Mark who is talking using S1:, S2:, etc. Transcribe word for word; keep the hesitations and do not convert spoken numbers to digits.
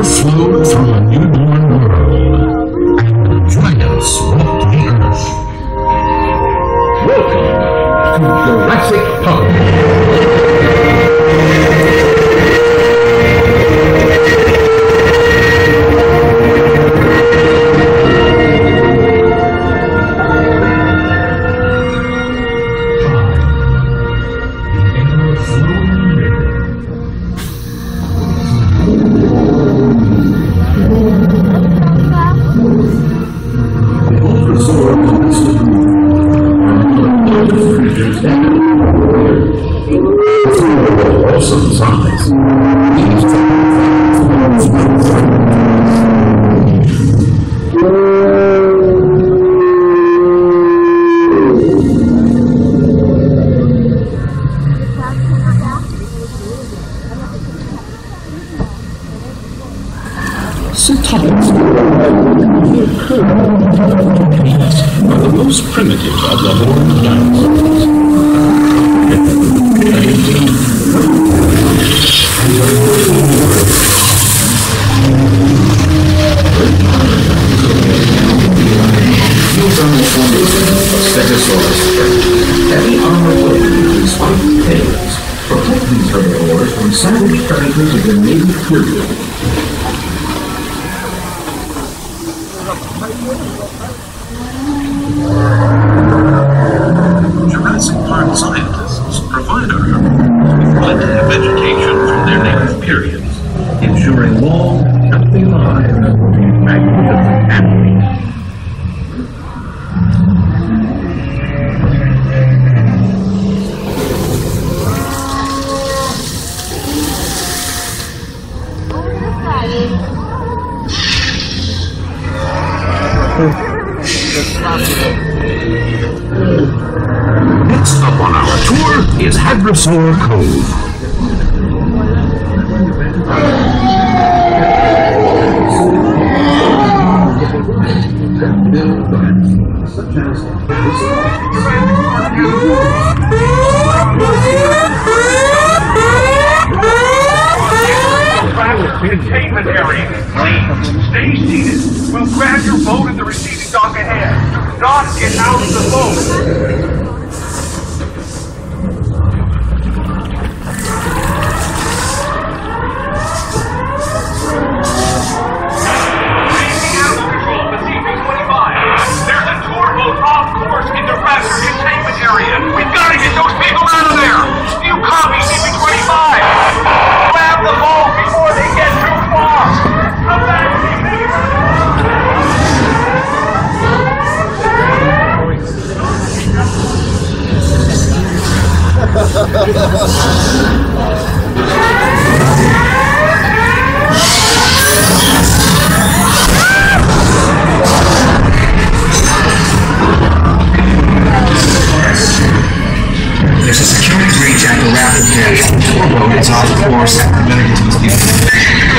S1: flowed through a newborn world, and giants walked the earth. Welcome to Jurassic Park. Awesome size. Cetaceans are the most primitive of the horned dinosaurs. Heavy armor plating and spiked tails protect these herbivores from savage predators of the native period. Jurassic Park scientists provide our herbivores with plenty of vegetation from their native periods, ensuring long, healthy lives in magnificent habitats. Next up on our tour is Hadrosaur Cove.
S2: Containment area. Please, stay seated. We'll grab your boat at the receiving dock ahead. Do not get out of the boat. Racing Animal Control, Pacific twenty-five. There's a tour boat off course in the raptor containment area. We've got to get those people out of there. You copy, Pacific twenty-five. Grab the boat before they get too far. Come back,
S3: There's a security breach at the rapid pit. The tour boat is off course. I better get to these people.